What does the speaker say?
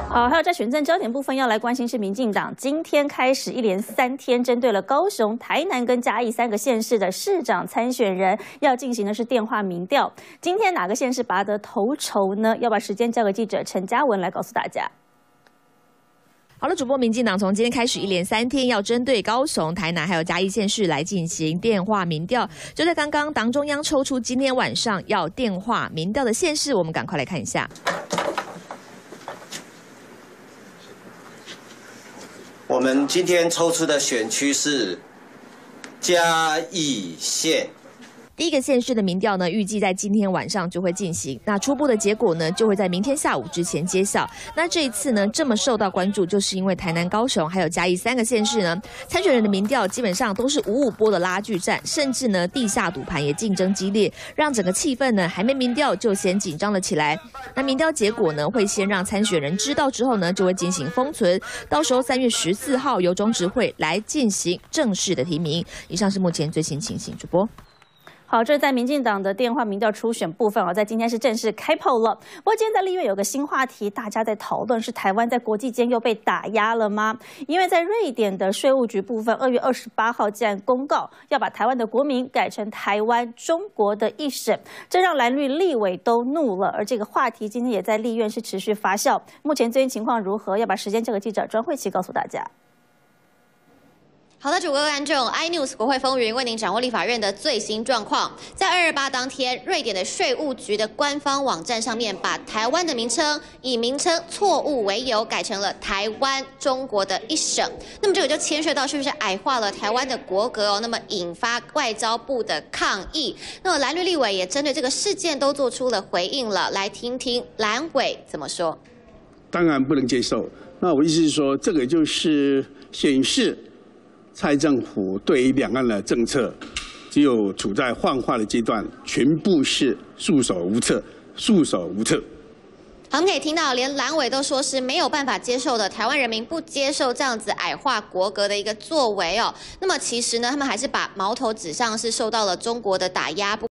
好，还有在选战焦点部分要来关心是民进党今天开始一连3天针对了高雄、台南跟嘉义3个县市的市长参选人要进行的是电话民调。今天哪个县市拔得头筹呢？要把时间交给记者陈嘉文来告诉大家。 好了，主播，民进党从今天开始一连3天要针对高雄、台南还有嘉义县市来进行电话民调。就在刚刚，党中央抽出今天晚上要电话民调的县市，我们赶快来看一下。 我们今天抽出的选区是嘉义县。 第一个县市的民调呢，预计在今天晚上就会进行。那初步的结果呢，就会在明天下午之前揭晓。那这一次呢，这么受到关注，就是因为台南、高雄还有嘉义3个县市呢，参选人的民调基本上都是5-5波的拉锯战，甚至呢地下赌盘也竞争激烈，让整个气氛呢还没民调就先紧张了起来。那民调结果呢，会先让参选人知道之后呢，就会进行封存，到时候3月14号由中执会来进行正式的提名。以上是目前最新情形，主播。 好，这是在民进党的电话民调初选部分在今天是正式开炮了。不过今天在立院有个新话题，大家在讨论是台湾在国际间又被打压了吗？因为在瑞典的税务局部分，2月28号竟然公告要把台湾的国名改成台湾中国的一省，这让蓝绿立委都怒了。而这个话题今天也在立院是持续发酵。目前最新情况如何？要把时间交给记者庄慧琪告诉大家。 好的，主播观众 ，iNews 国会风云为您掌握立法院的最新状况。在228当天，瑞典的税务局的官方网站上面，把台湾的名称以名称错误为由，改成了台湾中国的一省。那么这个就牵涉到是不是矮化了台湾的国格哦？那么引发外交部的抗议。那么蓝绿立委也针对这个事件都做出了回应了，来听听蓝委怎么说。 当然不能接受。那我意思是说，这个就是显示。 蔡政府对于两岸的政策，只有处在幻化的阶段，全部是束手无策，束手无策。 我们可以听到，连蓝委都说是没有办法接受的，台湾人民不接受这样子矮化国格的一个作为哦。那么其实呢，他们还是把矛头指向是受到了中国的打压。